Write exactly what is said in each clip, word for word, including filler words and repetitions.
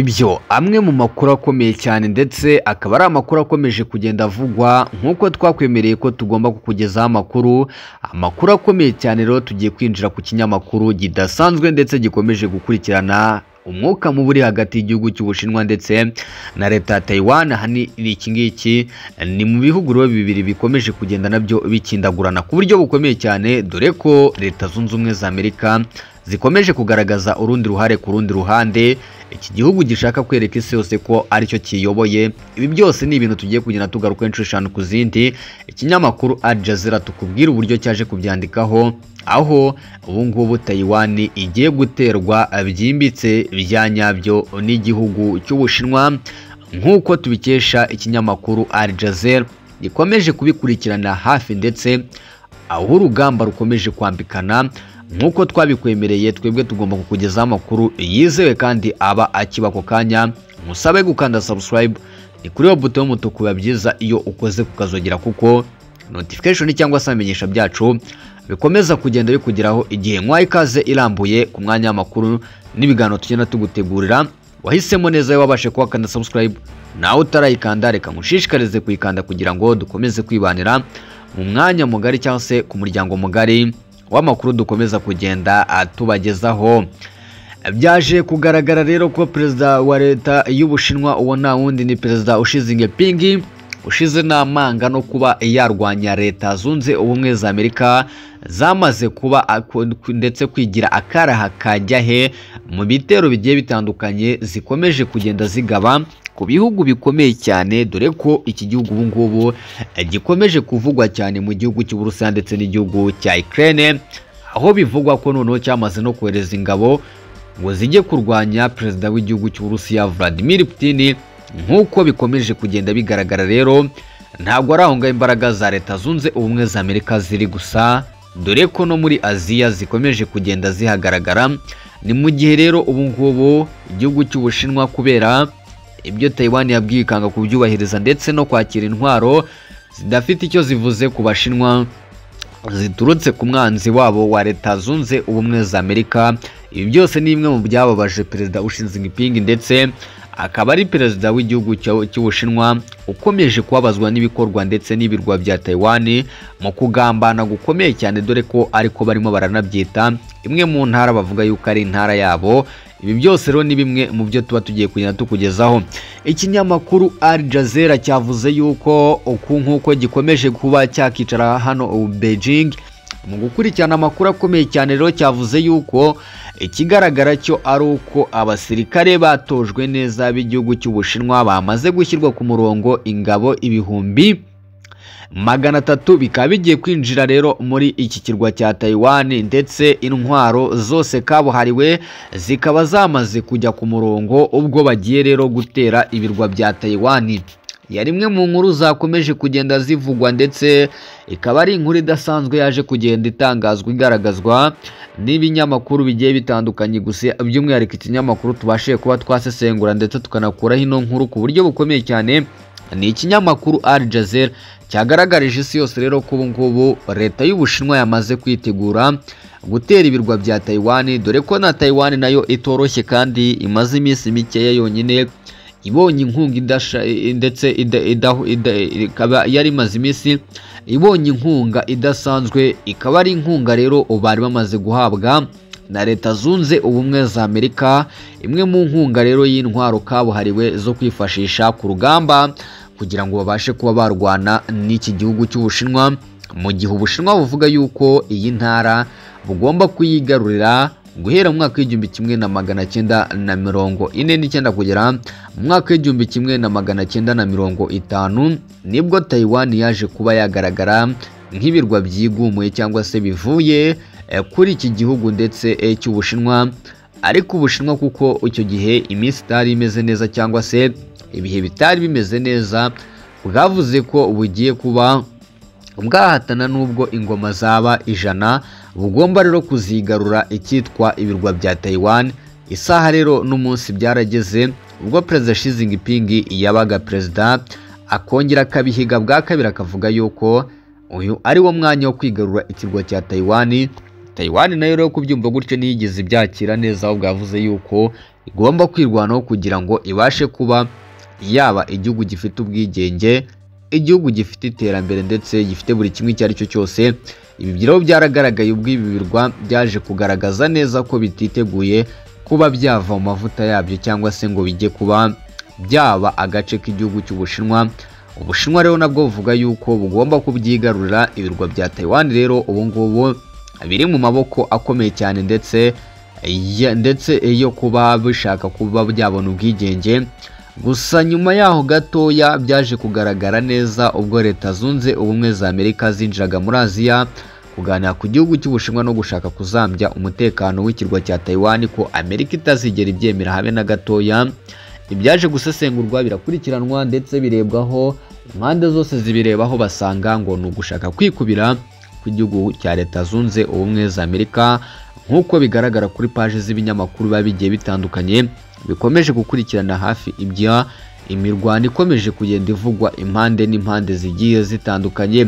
nibyo amwe mu makuru akomeye cyane ndetse akaba ari amakuru akomeje kugenda avugwa nk'uko twakwemereye ko tugomba kukugezaho amakuru amakuru akomeye cyane. Rero tugiye kwinjira ku kinyamakuru kidasanzwe ndetse gikomeje gukurikirana umwuka mubi uri hagati y'igihugu cy'Ubushinwa ndetse na leta ya Taiwan. Hani iki ngiki ni mu bihugu rero bibiri bikomeje kugenda nabyo bikindagurana ku buryo bukomeye cyane, dore ko leta zunze ubumwe za Amerika zikomeje kugaragaza urundi ruhare ku rundi ruhande. Iki gihugu gishaka kwereka isi yose ko aricyo kiyoboye. Ibi byose ni ibintu tugiye kugenda tugaruka inshuro eshanu ku zindi. Ikinyamakuru Al Jazeera tukubwira uburyo cyaje kubyandikaho, aho ubu ngubu Taiwan igiye guterwa byimbitse bya nyabyo n'igihugu cy'Ubushinwa, nk'uko tubikesha ikinyamakuru Al Jazeera gikomeje kubikurikirana hafi, ndetse aho urugamba rukomeje kwambikana. Nk'uko twabikwemereye, twebwe tugomba kukugezaho amakuru yizewe kandi aba akiba ako kanya. Musabe gukanda subscribe, ni kuri iyo buto y'umutuku biba byiza iyo ukoze kukazogera, kuko notification cyangwa se amenyesha byacu bikomeza kugenda bikugeraho igihe nkwaye ikaze irambuye ku mwanya w'amakuru n'ibiganiro tugenda tugutegurira. Wahisemo neza wabashe kuwakanda subscribe, nawe utarayikanda reka mushishikarize kuyikanda kugira ngo dukomeze kwibanira mu mwanya mugari cyangwa se ku muryango mugari w'amakuru dukomeza kugenda atubagezaho. Byaje kugaragara rero ko perezida wa leta y'Ubushinwa uwo nta wundi ni perezida Xi Jinping ushize n'amanga no kuba yarwanya leta zunze ubumwe za Amerika zamaze kuba ndetse kwigira akaraha kajya he mu bitero bigiye bitandukanye zikomeje kugenda zigaba ku bihugu bikomeye cyane, dore ko iki gihugu ubu ngubu gikomeje kuvugwa cyane mu gihugu cy'Uburusiya ndetse n'igihugu cya Ukraine, aho bivugwa ko noneho cyamaze no kohereza ingabo ngo zijye kurwanya perezida w'igihugu cy'Uburusiya Vladimir Putin. Nk'uko bikomeje kugenda bigaragara rero, ntabwo ari aho ngaho imbaraga za leta zunze ubumwe za Amerika ziri gusa, dore ko no muri Aziya zikomeje kugenda zihagaragara. Ni mu gihe rero ubu ngubu igihugu cy'Ubushinwa, kubera ibyo Taiwan yabwiye ikanga kubyubahiriza ndetse no kwakira intwaro zidafite icyo zivuze ku Bashinwa ziturutse ku mwanzi wabo wa leta zunze ubumwe za Amerika. Ibi byose ni bimwe mu byababaje perezida Xi Jinping, ndetse akaba ari perezida w'igihugu cy'Ubushinwa ukomeje kubabazwa n'ibikorwa ndetse n'ibirwa bya Taiwan mu kugambana gukomeye cyane, dore ko ariko barimo baranabyita imwe mu ntara bavuga yuko ari intara yabo. Ibi byose rero ni bimwe mu byo tuba tugiye kugenda tukugezaho. Ikinyamakuru Al Jazeera cyavuze yuko uku nk'uko gikomeje kuba cyakicara hano Beijing mu gukurikirana amakuru akomeye cyane, rero cyavuze yuko ikigaragara cyo ari uko abasirikare batojwe neza b'igihugu cy'Ubushinwa bamaze gushyirwa ku murongo. Ingabo ibihumbi magana atatu bikaba bigiye kwinjira rero muri iki kirwa cya Taiwan, ndetse intwaro zose kabuhariwe zikaba zamaze kujya ku murongo ubwo bagiye rero gutera ibirwa bya Taiwan. Yari imwe mu nkuru zakomeje kugenda zivugwa, ndetse ikaba ari inkuru idasanzwe yaje kugenda itangazwa igaragazwa n'ibinyamakuru bigiye bitandukanye. Gusa by'umwihariko ikinyamakuru tubashiye kuba twasesengura ndetse tukanakuraho ino nkuru ku buryo bukomeye cyane ni ikinyamakuru Al Jazeera cyagaragarije isi yose rero ko ubu ngubu leta y'Ubushinwa yamaze kwitegura gutera ibirwa bya Taiwan, dore ko na Taiwan nayo itoroshye kandi imaze iminsi mikeya yonyine ibonye inkunga idasha ndetse ikaba yari imaze iminsi ibonye inkunga idasanzwe. Ikaba ari inkunga rero bari bamaze guhabwa na leta zunze ubumwe za Amerika, imwe mu nkunga rero y'intwaro kabuhariwe zo kwifashisha ku rugamba kugira ngo babashe kuba barwana n'iki gihugu cy'Ubushinwa, mu gihe Ubushinwa buvuga yuko iyi ntara bugomba kuyigarurira guhera mu mwaka w'igihumbi kimwe na magana cyenda na mirongo ine n'icyenda kugera mu mwaka w'igihumbi kimwe na magana cyenda na mirongo itanu, nibwo Taiwan yaje kuba yagaragara nk'ibirwa byigumuye cyangwa se bivuye kuri iki gihugu ndetse cy'Ubushinwa. Ariko Ubushinwa kuko icyo gihe iminsi itari imeze neza cyangwa se ibihe bitari bimeze neza, bwavuze ko bugiye kuba bwahatana n'ubwo ingoma zaba ijana, bugomba rero kuzigarura icyitwa ibirwa bya Taiwan. Isaha rero n'umunsi byarageze ubwo perezida Xi Jinping yabaga perezida, akongera akabihiga bwa kabiri akavuga yuko uyu ari wo mwanya wo kwigarura ikirwa cya Taiwan. Taiwan nayo rero kubyumva gutyo ntiyigeze ibyakira neza, aho bwavuze yuko igomba kwirwanaho kugira ngo ibashe kuba yaba igihugu gifite ubwigenge, igihugu gifite iterambere ndetse gifite buri kimwe icyo ari cyo cyose. Ibi rero byaragaragaye ubwo ibi birwa byaje kugaragaza neza ko bititeguye kuba byava mu mavuta yabyo cyangwa se ngo bijye kuba byaba agace k'igihugu cy'Ubushinwa. Ubushinwa rero nabwo buvuga yuko bugomba kubyigarurira ibirwa bya Taiwan. Rero ubu ngubu biri mu maboko akomeye cyane ndetse ndetse yo kuba bishaka kuba byabona ubwigenge. Gusa nyuma yaho gatoya byaje kugaragara neza ubwo Leta Zunze Ubumwe za Amerika zinjiraga muri Aziya kuganira ku gihugu cy'Ubushinwa no gushaka kuzambya umutekano w'ikirwa cya Taiwan, ko Amerika itazigera ibyemera habe na gatoya. Ibyaje gusesengurwa birakurikiranwa ndetse birebwaho, impande zose zibirebaho basanga ngo ni ugushaka kwikubira kw'igihugu cya Leta Zunze Ubumwe za Amerika, nk'uko bigaragara kuri paje z'ibinyamakuru biba bigiye bitandukanye bikomeje gukurikirana hafi ibya imirwano ikomeje kugenda ivugwa impande n'impande zigiye zitandukanye.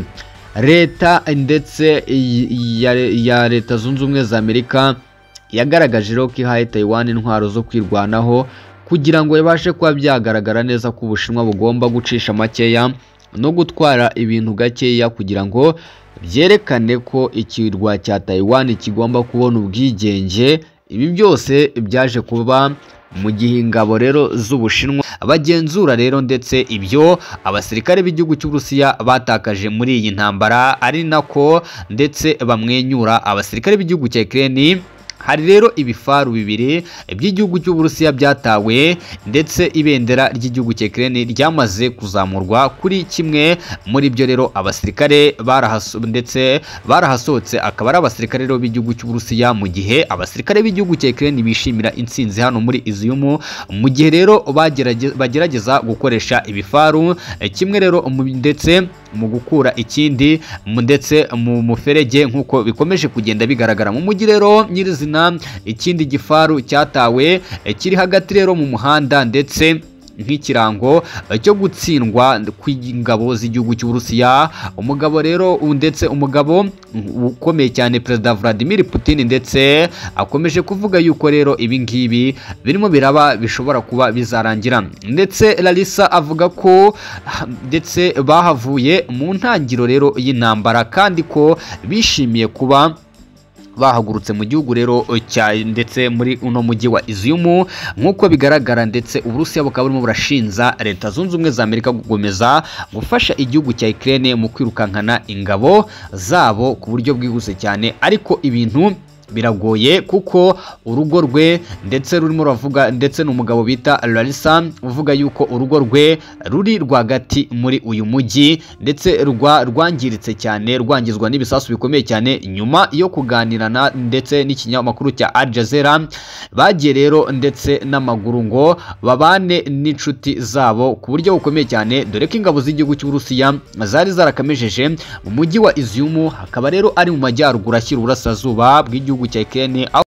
Leta ndetse ya, ya Leta Zunze Ubumwe za Amerika yagaragaje rero ko ihaye Taiwan intwaro zo kwirwanaho kugira ngo ibashe kuba byagaragara neza ko Ubushinwa bugomba gucisha makeya no gutwara ibintu gakeya kugira ngo byerekane ko ikirwa cya Taiwan kigomba kubona ubwigenge. Ibi byose byaje kuba mu gihe ingabo rero z'Ubushinwa bagenzura rero ndetse ibyo abasirikare b'igihugu cy'Uburusiya batakaje muri iyi ntambara, ari nako ndetse bamwenyura abasirikare b'igihugu cya Ukraine. Hari rero ibifaru bibiri by'igihugu cy'Uburusiya byatawe ndetse ibendera ry'igihugu cya Ukraine ryamaze kuzamurwa kuri kimwe muri byo. Rero abasirikare barahaso ndetse barahasohotse, akaba ari abasirikare rero b'igihugu cy'Uburusiya, mu gihe abasirikare b'igihugu cya Ukraine bishimira intsinzi hano muri Izium, mu gihe rero bagerageza gukoresha ibifaru kimwe rero ndetse mu gukura ikindi ndetse mu muferege, nk'uko bikomeje kugenda bigaragara mu mujyi rero nyirizina. Ikindi gifaru cyatawe kiri hagati rero mu muhanda ndetse nk'ikirango cyo gutsindwa kw'ingabo z'igihugu cy'Uburusiya. Umugabo rero ndetse umugabo ukomeye cyane Perezida Vladimir Putin ndetse akomeje kuvuga yuko rero ibi ngibi birimo biraba bishobora kuba bizarangira, ndetse Larissa avuga ko ndetse bahavuye mu ntangiro rero y'intambara kandi ko bishimiye kuba bahagurutse mu gihugu rero cya ndetse muri uno mujyi wa Izium, nk'uko bigaragara. Ndetse Uburusiya bukaba burimo burashinza Leta Zunze Ubumwe za Amerika gukomeza gufasha igihugu cya Ukraine mu kwirukankana ingabo zabo ku buryo bwihuse cyane, ariko ibintu biragoye kuko urugo rwe ndetse rurimo ravuga ndetse n'umugabo bita Larissa uvuga yuko urugo rwe ruri rwagati muri uyu mujyi ndetse rwa rwangiritse cyane, rwangizwa n'ibisasu bikomeye cyane. Nyuma yo kuganirana ndetse n'ikinyamakuru cya Al Jazeera bagiye rero ndetse n'amaguru ngo babane n'inshuti zabo ku buryo bukomeye cyane, dore ko ingabo z'igihugu cy'Uburusiya zari zarakamejeje mu mujyi wa Izium, hakaba rero ari mu majyaruguru ashyira uburasirazuba bw'igihugu cya Ukraine.